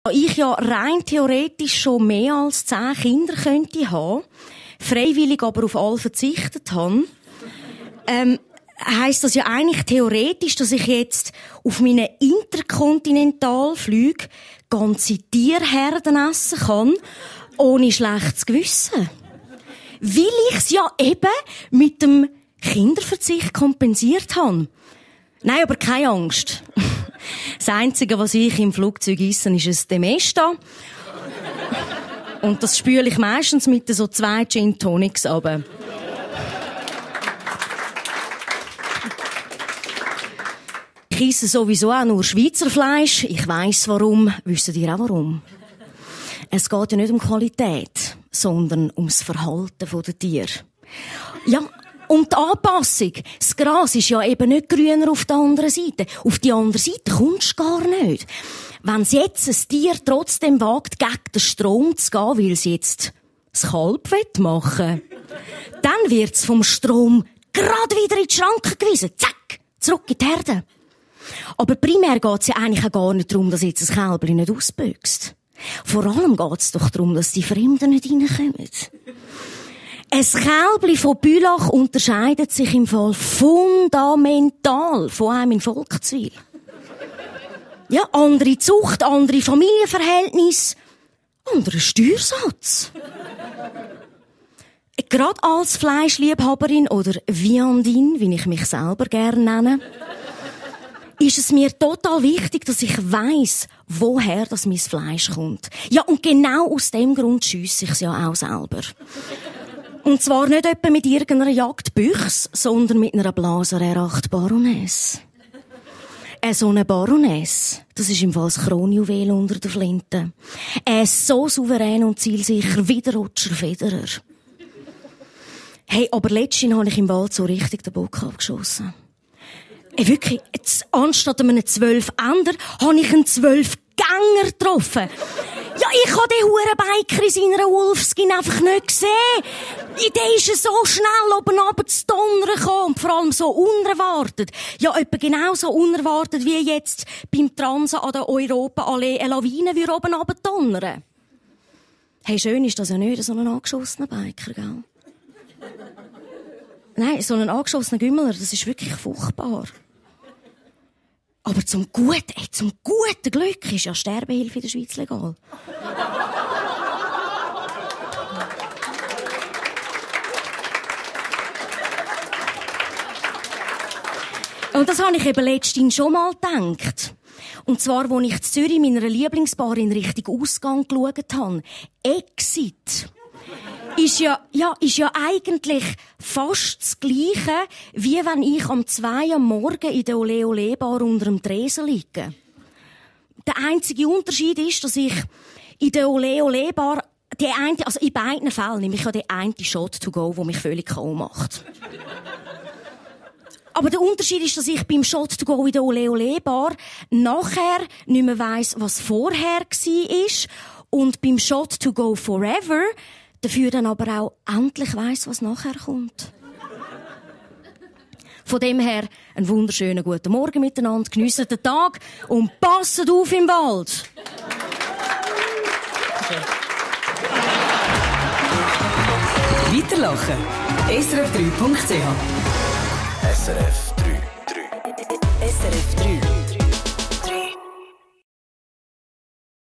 Ich ja rein theoretisch schon mehr als 10 Kinder könnte haben, freiwillig aber auf alle verzichtet habe, heisst das ja eigentlich theoretisch, dass ich jetzt auf meinen Interkontinentalflügen ganze Tierherden essen kann, ohne schlechtes Gewissen. Weil ich es ja eben mit dem Kinderverzicht kompensiert habe. Nein, aber keine Angst. Das Einzige, was ich im Flugzeug esse, ist ein Demesta. Und das spüle ich meistens mit so 2 Gin Tonics runter. Ich esse sowieso auch nur Schweizer Fleisch. Ich weiss warum. Wisst ihr auch warum? Es geht ja nicht um Qualität, sondern ums Verhalten der Tiere. Ja, und die Anpassung. Das Gras ist ja eben nicht grüner auf der anderen Seite. Auf die andere Seite kommst du gar nicht. Wenn es jetzt ein Tier trotzdem wagt, gegen den Strom zu gehen, weil es jetzt das Kalb machen will, dann wird es vom Strom gerade wieder in die Schranke gewiesen. Zack! Zurück in die Herde. Aber primär geht es ja eigentlich auch gar nicht darum, dass jetzt ein Kälbchen nicht ausbüchst. Vor allem geht es doch darum, dass die Fremden nicht reinkommen. Ein Kälbchen von Bülach unterscheidet sich im Fall fundamental von einem in Volkswil. Ja, andere Zucht, andere Familienverhältnisse, anderer Steuersatz. Gerade als Fleischliebhaberin oder Viandine, wie ich mich selber gerne nenne, ist es mir total wichtig, dass ich weiss, woher das mein Fleisch kommt. Ja, und genau aus dem Grund schiesse ich es ja auch selber. Und zwar nicht etwa mit irgendeiner Jagdbüchse, sondern mit einer Blaser R8 Baroness. So eine Baroness, das ist im Fall das Kronjuwel unter der Flinte. So souverän und zielsicher wie der Roger Federer. Hey, aber letztens habe ich im Wald so richtig den Bock abgeschossen. Wirklich, jetzt, anstatt einem 12-Ender, habe ich einen 12-Gänger getroffen. Ja, ich habe den Hurenbiker in seiner Wolfskin einfach nicht gesehen. Der ist so schnell oben runter zu donnern gekommen und vor allem so unerwartet. Ja, etwa genauso unerwartet wie jetzt beim Transen an der Europaallee eine Lawine wie oben runter donnern. Hey, schön ist das ja nicht, so ein angeschossener Biker, gell? Nein, so ein angeschossener Gümmeler, das ist wirklich furchtbar. Aber zum guten Glück ist ja Sterbehilfe in der Schweiz legal. Und das habe ich eben letztens schon mal gedacht. Und zwar, als ich in Zürich meiner Lieblingsbar in Richtung Ausgang geschaut habe. Exit. Ist ja eigentlich fast das Gleiche, wie wenn ich um 2 am Morgen in der Ole Ole Bar unter dem Tresen liege. Der einzige Unterschied ist, dass ich in der Ole Ole Bar also in beiden Fällen nehme ich ja den einen Shot to go, der mich völlig K.O. macht. Aber der Unterschied ist, dass ich beim Shot to go in der Ole Ole Bar nachher nicht mehr weiss, was vorher war. Und beim Shot to go forever dafür dann aber auch endlich weiss, was nachher kommt. Von dem her, einen wunderschönen guten Morgen miteinander, geniessen den Tag und passet auf im Wald. Weiterlachen. srf3.ch SRF 3. SRF 3